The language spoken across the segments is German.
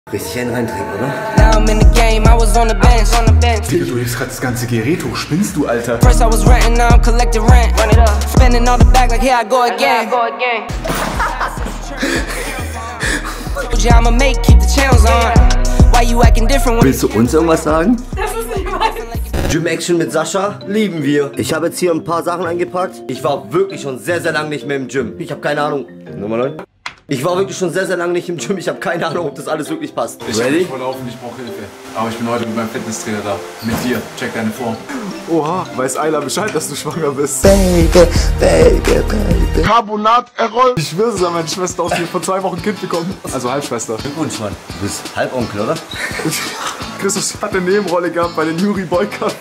Richtig einen reintrinken, oder? Digga, du hebst grad das ganze Gerät hoch. Spinnst du, Alter? Willst du uns irgendwas sagen? Das ist nicht mein. Gym Action mit Sascha lieben wir. Ich habe jetzt hier ein paar Sachen eingepackt. Ich war wirklich schon sehr, sehr lange nicht mehr im Gym. Ich habe keine Ahnung. Nummer 9. Ich war wirklich schon sehr, sehr lange nicht im Gym. Ich habe keine Ahnung, ob das alles wirklich passt. Ich kann nicht voll laufen, ich brauche Hilfe. Aber ich bin heute mit meinem Fitnesstrainer da. Mit dir. Check deine Form. Oha, weiß Ayla Bescheid, dass du schwanger bist. Baby. Carbonat errollt. Ich schwöre, es an meine Schwester aus, die vor 2 Wochen ein Kind bekommen. Also Halbschwester. Glückwunsch, Mann. Du bist Halbonkel, oder? Christus hat eine Nebenrolle gehabt bei den Yuri Boyka.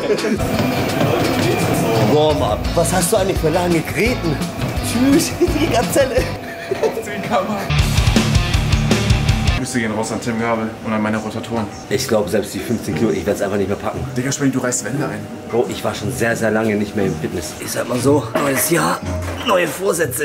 Warm-up. Was hast du eigentlich für lange Gräten? Tschüss, die Gazelle. Auf den Kamera. Grüße gehen raus an Tim Gabel und an meine Rotatoren. Ich glaube, selbst die 15 Kilo, ich werde es einfach nicht mehr packen. Digga, Schwenk, du reißt Wände ein. Bro, ich war schon sehr, sehr lange nicht mehr im Fitness. Ich sag mal so, neues Jahr, neue Vorsätze.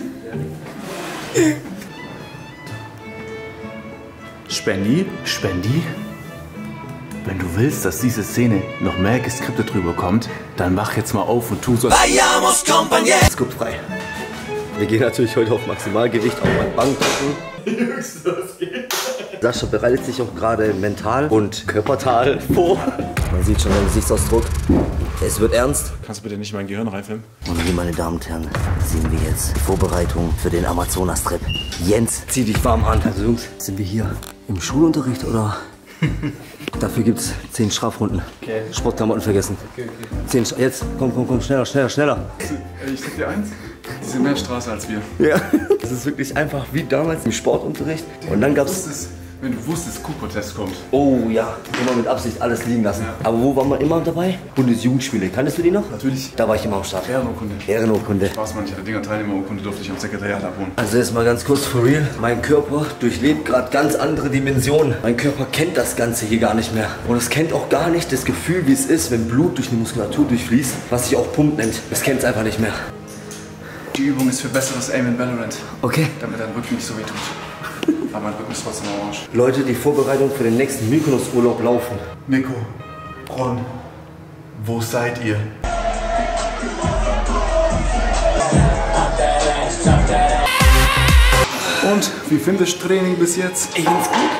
Spendi? Wenn du willst, dass diese Szene noch mehr geskriptet rüberkommt, dann wach jetzt mal auf und tu so. Scoop-frei. Wir gehen natürlich heute auf Maximalgewicht, auf mein Bankdrücken. Sascha bereitet sich auch gerade mental und körpertal vor. Man sieht schon seinen Gesichtsausdruck. Es wird ernst. Kannst du bitte nicht mein Gehirn reinfilmen? Und hier, meine Damen und Herren, sehen wir jetzt die Vorbereitung für den Amazonas-Trip. Jens, zieh dich warm an. Also Jungs, sind wir hier im Schulunterricht oder? Dafür gibt's 10 Strafrunden. Okay. Sportklamotten vergessen. Okay. 10 jetzt, komm, schneller. Ich sag dir eins, die sind mehr Straße als wir. Ja, das ist wirklich einfach wie damals im Sportunterricht. Und dann gab's... Wenn du wusstest, Cooper-Test kommt. Oh ja, immer mit Absicht alles liegen lassen. Ja. Aber wo waren wir immer dabei? Bundesjugendspiele. Kanntest du die noch? Natürlich. Da war ich immer am Start. Ehrenurkunde. Spaß, man, ich hatte Dinger Teilnehmerurkunde, durfte ich am Sekretariat abholen. Also jetzt mal ganz kurz for real. Mein Körper durchlebt gerade ganz andere Dimensionen. Mein Körper kennt das Ganze hier gar nicht mehr. Und es kennt auch gar nicht das Gefühl, wie es ist, wenn Blut durch die Muskulatur durchfließt, was sich auch Pump nennt. Es kennt es einfach nicht mehr. Die Übung ist für besseres Aim in Valorant. Okay. Damit dein Rücken nicht so weh tut. Aber mein Rücken ist trotzdem orange. Leute, die Vorbereitung für den nächsten Mykonos-Urlaub laufen. Nico, Ron, wo seid ihr? Und, wie findest du Training bis jetzt? Ich find's gut.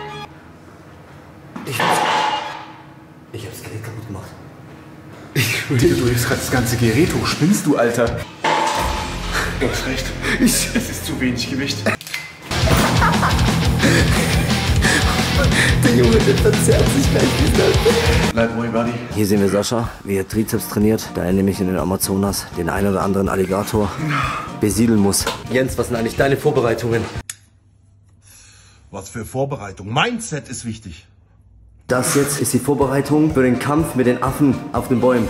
Ich hab's Gerät kaputt gemacht. Digga, du hebst grad das ganze Gerät hoch. Spinnst du, Alter? Du hast recht. Es ist zu wenig Gewicht. Der Junge, der verzerrt sich gleich wieder. Bleib ruhig, Buddy. Hier sehen wir Sascha, wie er Trizeps trainiert, da er nämlich in den Amazonas den einen oder anderen Alligator besiedeln muss. Jens, was sind eigentlich deine Vorbereitungen? Was für Vorbereitung? Mindset ist wichtig. Das jetzt ist die Vorbereitung für den Kampf mit den Affen auf den Bäumen.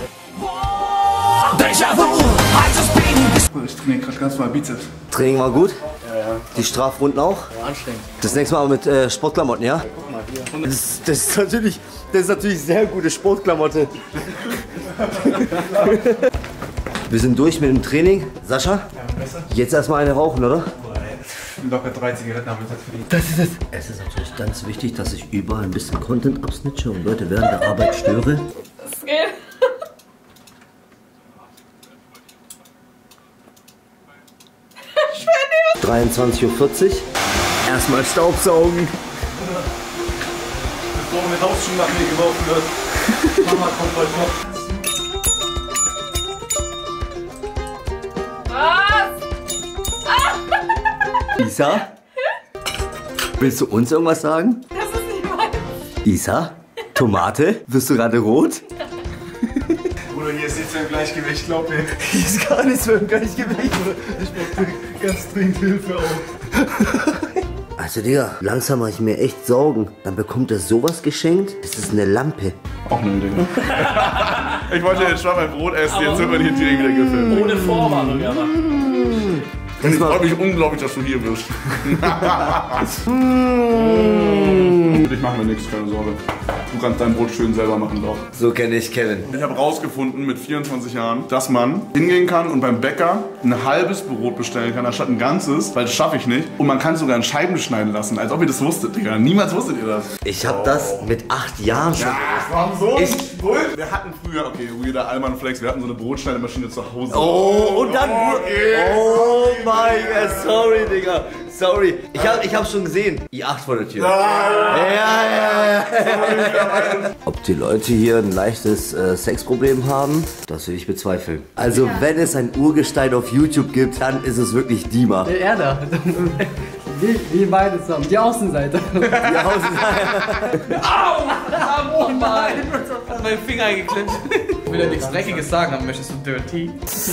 Ich trainiere gerade ganz mal Bizeps. Training war gut? Ja. Die Strafrunden auch? Ja, anstrengend. Das nächste Mal aber mit Sportklamotten, ja? Guck mal hier. Das ist natürlich sehr gute Sportklamotte. Wir sind durch mit dem Training. Sascha? Ja, besser? Jetzt erstmal eine rauchen, oder? Locker 3 Zigaretten haben wir jetzt verdient. Das ist es. Es ist natürlich ganz wichtig, dass ich überall ein bisschen Content absnitche und Leute während der Arbeit störe. Das geht. 23:40 Uhr. Erstmal Staubsaugen. Bevor mit Hausschuhen nach mir geworfen wird. Mama kommt bald noch. Was? Isa? Willst du uns irgendwas sagen? Das ist nicht meins. Isa? Tomate? Wirst du gerade rot? Bruder, hier ist nichts mehr im Gleichgewicht, glaub mir. Hier ist gar nichts mehr im Gleichgewicht. Ich brauch ganz dringend Hilfe auch. Also Digga, langsam mache ich mir echt Sorgen. Dann bekommt er sowas geschenkt. Das ist eine Lampe. Auch nur ein Ding. Ich wollte jetzt schon mein Brot essen, jetzt wird man hier direkt wieder gefilmt. Ohne Vorwarnung, aber. Und ich freue mich unglaublich, dass du hier bist. Für dich machen wir nichts, keine Sorge. Du kannst dein Brot schön selber machen, doch. So kenne ich Kevin. Ich habe rausgefunden mit 24 Jahren, dass man hingehen kann und beim Bäcker ein halbes Brot bestellen kann, anstatt ein ganzes, weil das schaffe ich nicht. Und man kann sogar in Scheiben schneiden lassen, als ob ihr das wusstet, Digga. Niemals wusstet ihr das. Ich habe das mit 8 Jahren schon. Ja, das war so ein Bull. Wir hatten früher, okay, weirder Allmann Flex, wir hatten so eine Brotschneidemaschine zu Hause. Oh, und dann... Oh mein Gott, sorry, Digga. Sorry. Ich hab schon gesehen. I8 vor der Tür. Ja. Ob die Leute hier ein leichtes Sexproblem haben, das will ich bezweifeln. Also wenn es ein Urgestein auf YouTube gibt, dann ist es wirklich Dima. Er da. Wie beide zusammen. Die Außenseite. Die Außenseite. Oh Mann! Hat meinen Finger eingeklemmt. Ich will ja nichts Dreckiges sagen, aber möchtest du dirty?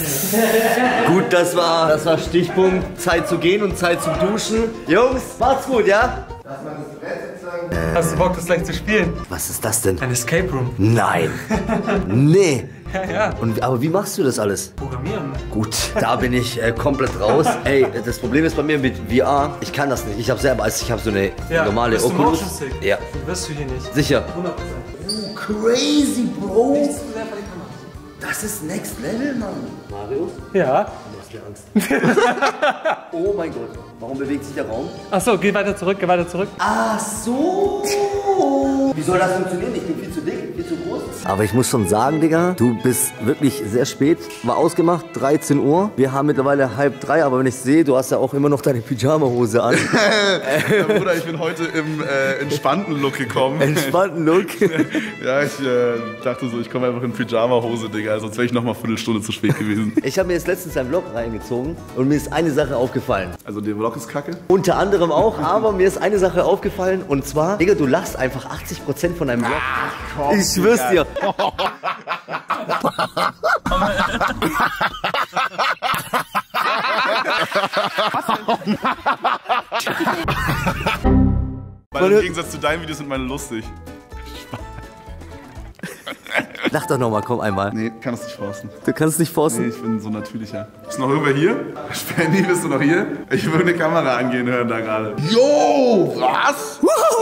Gut, das war Stichpunkt. Zeit zu gehen und Zeit zum Duschen. Jungs, macht's gut, ja? Hast du Bock, das gleich zu spielen? Was ist das denn? Ein Escape Room. Nein. Nee. Ja. Aber wie machst du das alles? Programmieren. Gut, da bin ich komplett raus. Ey, das Problem ist bei mir mit VR, ich kann das nicht. Ich habe selber, ich habe so eine normale bist du Oculus. Motion Sick? Ja. Wirst du hier nicht. Sicher. 100%. Crazy, Bro. Das ist Next Level, Mann. Marius? Ja. Du machst mir Angst. Oh mein Gott. Warum bewegt sich der Raum? Achso, geh weiter zurück, geh weiter zurück. Ach so. Wie soll das funktionieren? Ich bin viel zu dick, viel zu groß. Aber ich muss schon sagen, Digga, du bist wirklich sehr spät. War ausgemacht, 13 Uhr. Wir haben mittlerweile 2:30, aber wenn ich sehe, du hast ja auch immer noch deine Pyjama-Hose an. Ja, Bruder, ich bin heute im entspannten Look gekommen. Entspannten Look. Ja, ich dachte so, ich komme einfach in Pyjama-Hose, Digga. Sonst wäre ich noch mal Viertelstunde zu spät gewesen. Ich habe mir jetzt letztens einen Vlog reingezogen und mir ist eine Sache aufgefallen. Also der Vlog ist kacke? Unter anderem auch, aber mir ist eine Sache aufgefallen und zwar, Digga, du lachst einfach 80% von deinem Vlog. Komm, Ich schwör's dir. Weil im Gegensatz zu deinen Videos sind meine lustig. Lach doch nochmal, komm einmal. Nee, kann das nicht forcen. Du kannst nicht forcen. Nee, ich bin so natürlicher. Ist noch irgendwer hier? Spenny, bist du noch hier? Ich würde eine Kamera angehen hören da gerade. Yo, was?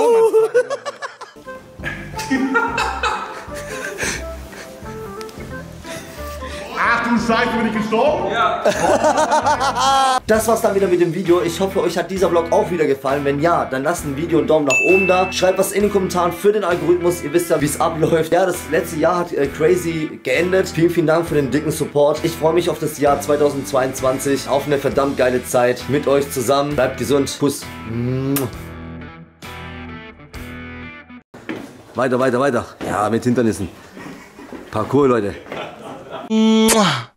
Ach du Scheiße, bin ich gestorben? Ja. Das war's dann wieder mit dem Video. Ich hoffe, euch hat dieser Vlog auch wieder gefallen. Wenn ja, dann lasst ein Video einen Daumen nach oben da. Schreibt was in den Kommentaren für den Algorithmus. Ihr wisst ja, wie es abläuft. Ja, das letzte Jahr hat crazy geendet. Vielen, vielen Dank für den dicken Support. Ich freue mich auf das Jahr 2022. Auf eine verdammt geile Zeit mit euch zusammen. Bleibt gesund. Kuss. Weiter, weiter, weiter. Ja, mit Hindernissen. Parkour, Leute.